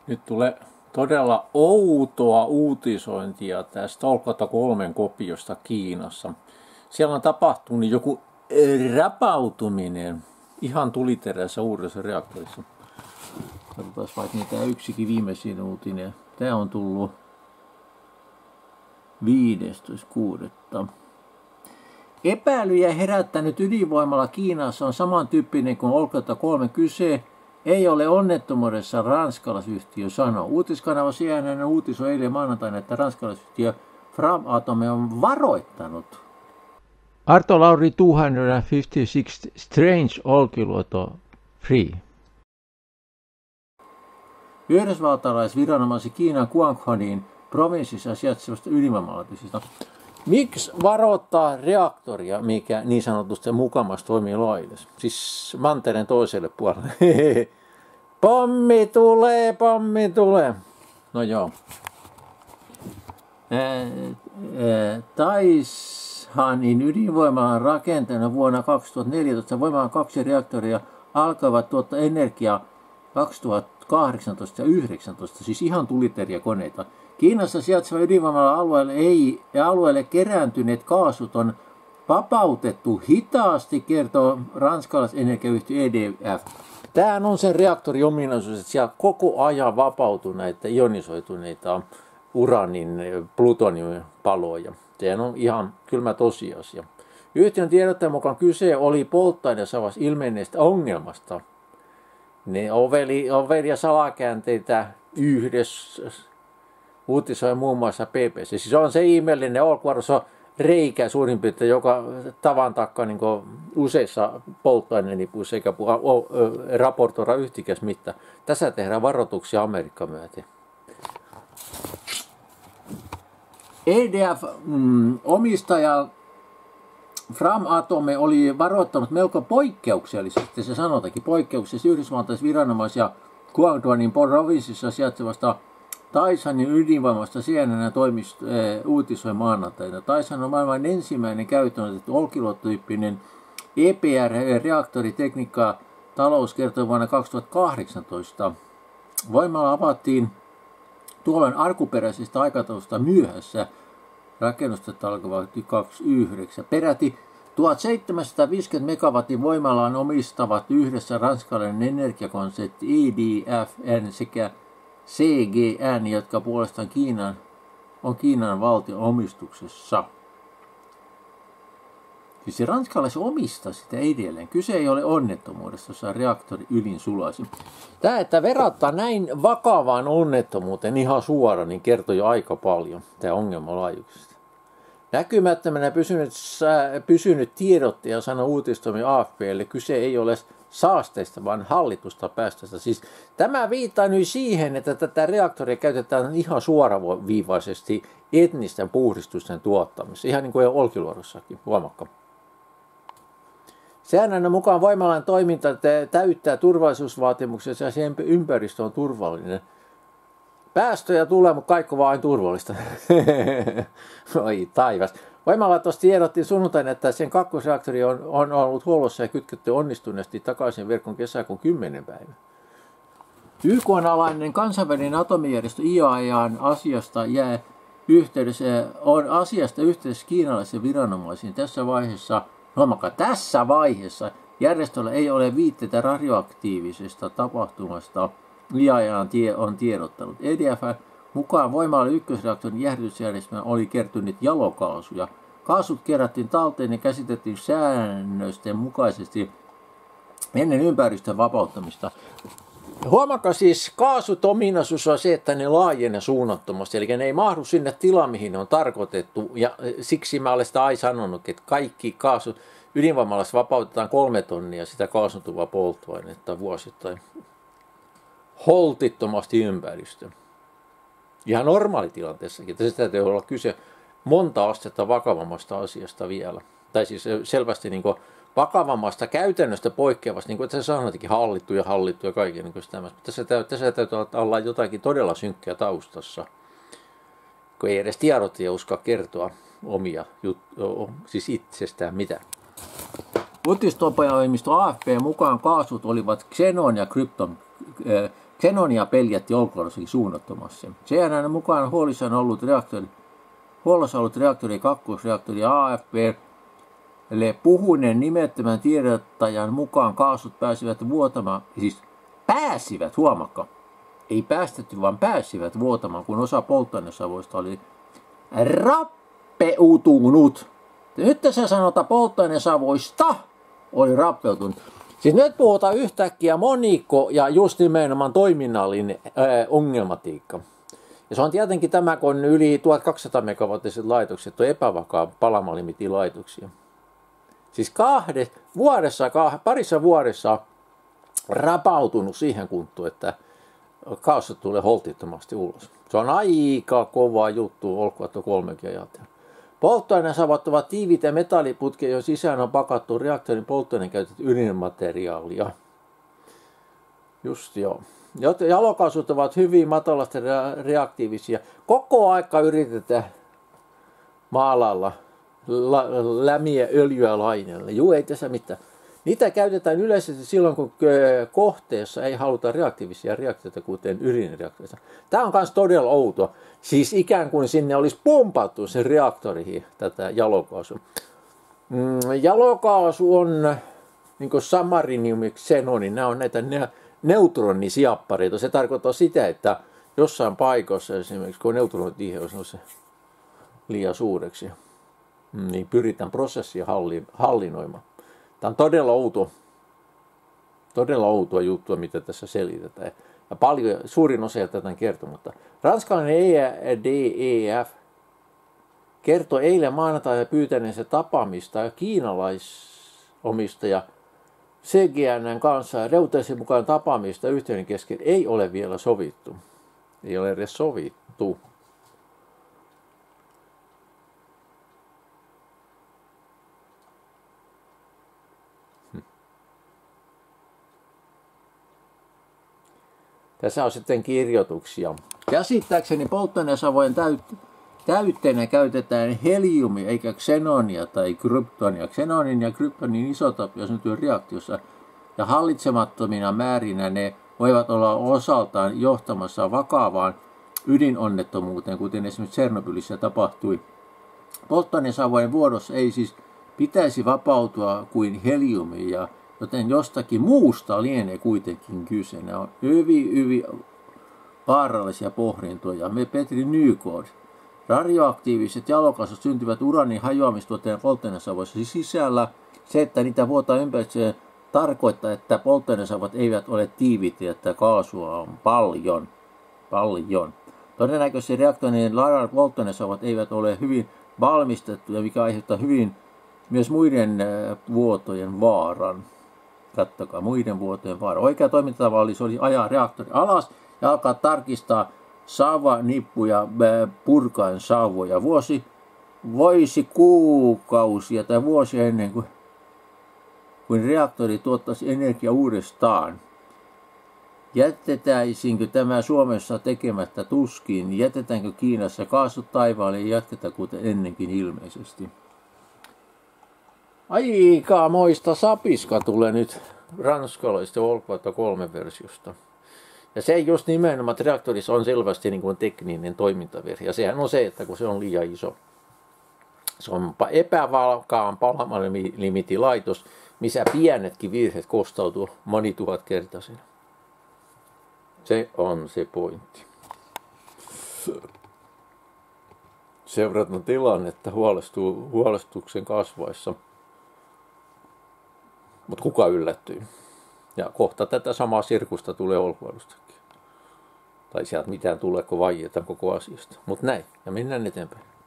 Nyt tulee todella outoa uutisointia tästä Olkata 3 kopiosta Kiinassa. Siellä on tapahtunut joku rapautuminen ihan tuliterässä uudessa reaktorissa. Katsotaan vaikka niitä yksikin viimeisin uutinen. Tämä on tullut 15.6. Epäilyjä herättänyt ydinvoimala Kiinassa on samantyyppinen kuin Olkata 3 kyse. Ei ole onnettomuudessa, ranskalaisyhtiö sanoo. Uutiskanava CNN uutisoi eilen maanantaina, että ranskalaisyhtiö Framatome on varoittanut. Arto Lauri 256 Strange Olkiluoto Free. Yhdysvaltalaisviranomaisen Kiinan Guangdongin provinssissa sijaitsevasta ydinvoimalaitoksesta. Miksi varoittaa reaktoria, mikä niin sanotusti mukamas toimii laillisesti? Siis mantereen toiselle puolelle. Pommi tulee, pommi tulee. No joo. Taishanin ydinvoimalan rakenteena vuonna 2014 voimalan 2 reaktoria alkoivat tuottaa energiaa 2018 ja 2019, siis ihan tuliteria koneita. Kiinassa sijaitseva ydinvoimala alueelle kerääntyneet kaasut on vapautettu hitaasti, kertoo ranskalaisenergiayhtiö EDF. Tämä on se reaktorin ominaisuus, että siellä koko ajan vapautuu näitä ionisoituneita uranin, plutoniumin paloja. Tämä on ihan kylmä tosiasia. Yhtiön tiedottajan mukaan kyse oli polttoaineessa ilmenneestä ongelmasta. Ne oveli ja salakäänteitä yhdessä uutisoi muun muassa BBC. Siis on se ihmeellinen olkiluodossa reikä suurin piirtein, joka tavan takaa niin useissa polttoainenipuissa eikä raportoida yhtikäs mitään. Tässä tehdään varoituksia Amerikka myöten. EDF-omistaja Framatome oli varoittanut melko poikkeuksellisesti, se sanotaankin poikkeuksellisesti yhdysvaltalaisviranomaisia Guangdongin provinssissa sijaitsevasta Taishanin ydinvoimasta CNN uutisoi maanantaina. Taishan on maailman ensimmäinen käyttöön otettu olkiluototyyppinen EPR-reaktoritekniikkaa talous kertoi vuonna 2018. Voimala avattiin tuolloin alkuperäisestä aikataulusta myöhässä. Rakennustet alkoivat 29. Peräti 1750 megawatin voimalaan omistavat yhdessä ranskalainen energiakonsertti EDFN sekä CGN, jotka puolestaan on Kiinan valtion omistuksessa. Siis se ranskalaiset omistaa sitä edelleen. Kyse ei ole onnettomuudesta, jossa reaktori ylin sulasi. Tämä, että verrattaa näin vakavaan onnettomuuteen ihan suoraan, niin kertoo jo aika paljon tämä ongelmalaajuuksista. Näkymättömänä pysynyt tiedottaja sanoi uutistoimi AFPlle, kyse ei ole saasteista, vaan hallitusta päästöstä. Siis tämä viittaa nyt siihen, että tätä reaktoria käytetään ihan suoraviivaisesti etnisten puhdistusten tuottamisessa, ihan niin kuin Olkiluodossakin, huomakka. Säännön mukaan voimalan toiminta täyttää turvallisuusvaatimukset ja sen ympäristö on turvallinen. Päästöjä tulee, mutta kaikki vain turvallista. Oi taivas. Voimalaitos tiedotti sunnuntaina, että sen kakkosreaktori on ollut huollossa ja kytketty onnistuneesti takaisin verkon kesäkuun 10. päivä. YK-alainen kansainvälinen atomijärjestö IAEAn asiasta yhteydessä kiinalaisiin viranomaisiin. Tässä vaiheessa järjestöllä ei ole viitteitä radioaktiivisesta tapahtumasta. IAEA on tiedottanut. EDF:n mukaan voimalla ykkösreaktorin jäähdytysjärjestelmään oli kertynyt jalokaasuja. Kaasut kerättiin talteen ja käsitettiin säännösten mukaisesti ennen ympäristön vapauttamista. Huomakaa siis, kaasut ominaisuus on se, että ne laajenee suunnattomasti, eli ne ei mahdu sinne tilaan, mihin ne on tarkoitettu. Ja siksi mä olen sitä sanonut, että kaikki kaasut ydinvoimalassa vapautetaan 3 tonnia sitä kaasuntuvaa polttoainetta vuosittain. Holtittomasti ympäristöön. Ihan normaalitilanteessakin. Tässä täytyy olla kyse monta astetta vakavammasta asiasta vielä. Tai siis selvästi niin kuin vakavammasta käytännöstä poikkeavasta, niin kuin että se sanotaankin hallittu ja kaiken niin kuin tässä täytyy olla jotakin todella synkkää taustassa, kun ei edes tiedottaja uskalla kertoa omia siis itsestään mitään. Uutistoimisto AFP mukaan kaasut olivat xenon ja krypton Xenonia peljätti olkoonkin suunnattomasti. CNN mukaan huollossa ollut reaktori 2. reaktori AFP puhuneen nimettömän tiedottajan mukaan kaasut pääsivät vuotamaan, siis pääsivät, huomakka, ei päästetty, vaan pääsivät vuotamaan, kun osa polttoainesavoista oli rappeutunut. Nyt tässä sanotaan polttoainesavoista oli rappeutunut. Siis nyt puhutaan yhtäkkiä monikko ja just nimenomaan toiminnallinen ongelmatiikka. Ja se on tietenkin tämä, kun yli 1200 megawattiset laitokset on epävakaa palamalimitin-laitoksia. Siis parissa vuodessa rapautunut siihen kuntoon, että kaasut tulee holtittomasti ulos. Se on aika kova juttu, olkoon, että 3G ajatella. Polttoainesavat ovat tiiviitä ja metalliputkia, joiden sisään on pakattu reaktorin polttoaineen käytetty ydinmateriaalia. Just joo. Jalokaasut ovat hyvin matalasti reaktiivisia. Koko aika yritetään maalalla lämiä öljyä laineelle. Juu, ei tässä mitään. Niitä käytetään yleisesti silloin, kun kohteessa ei haluta reaktiivisia reaktioita, kuten ydinreaktoreita. Tämä on myös todella outoa. Siis ikään kuin sinne olisi pumpattu sen reaktoriin tätä jalokaasua. Jalokaasu on niin kuin samarinium ja xenoni. Nämä on näitä neutronisiappareita. Se tarkoittaa sitä, että jossain paikassa esimerkiksi, kun neutronitiheys on se liian suureksi, niin pyritään prosessia hallinnoimaan. Tämä on todella outoa juttua, mitä tässä selitetään. Ja suurin osa tätä kertoo, mutta ranskalainen EDF kertoi eilen maanantaina pyytäneensä tapaamista ja kiinalaisomistaja CGN:n kanssa Reutersin mukaan tapaamista yhteyden kesken ei ole vielä sovittu. Ei ole edes sovittu. Tässä on sitten kirjoituksia. Käsittääkseni polttoainesavojen täytteenä käytetään heliumia eikä xenonia tai kryptonia. Xenonin ja kryptonin isotopia syntyy reaktiossa ja hallitsemattomina määrinä ne voivat olla osaltaan johtamassa vakavaan ydinonnettomuuteen, kuten esimerkiksi Tsernobylissä tapahtui. Polttoainesavojen vuodossa ei siis pitäisi vapautua kuin heliumia, joten jostakin muusta lienee kuitenkin kyse. Nämä on hyvin vaarallisia pohdintoja. Petri Nykod. Radioaktiiviset jalokaasut syntyvät uranin hajoamistuotteen polttoainesavoissa siis sisällä. Se, että niitä vuotaa ympäristöön, tarkoittaa, että polttoainesavot eivät ole tiiviitä, että kaasua on paljon. Todennäköisesti reaktorin ladaat polttoainesavot eivät ole hyvin valmistettuja, mikä aiheuttaa hyvin myös muiden vuotojen vaaran. Kattokaa, muiden vuotojen vaara. Oikea toimintatapa oli ajaa reaktori alas ja alkaa tarkistaa savanippuja purkaen sauvoja. Voisi kuukausia tai vuosia ennen kuin reaktori tuottaisi energiaa uudestaan. Jätetäisinkö tämä Suomessa tekemättä tuskin? Jätetäänkö Kiinassa kaasut taivaalle ja jatketaan kuten ennenkin ilmeisesti? Aika moista sapiska tulee nyt ranskalaisten Olkiluoto 3 versiosta. Ja se just nimenomaan, että reaktorissa on selvästi niin kuin tekninen toimintavirhe. Ja sehän on se, että kun se on liian iso. Se on epävalkaan palamalimitilaitos, missä pienetkin virheet kostautuu monituhatkertaisina. Se on se pointti. Seurataan tilannetta huolestuksen kasvaessa. Mutta kuka yllättyy? Ja kohta tätä samaa sirkusta tulee Olkiluodostakin. Tai sieltä mitään tulee, kun vaietaan koko asiasta. Mutta näin, ja mennään eteenpäin.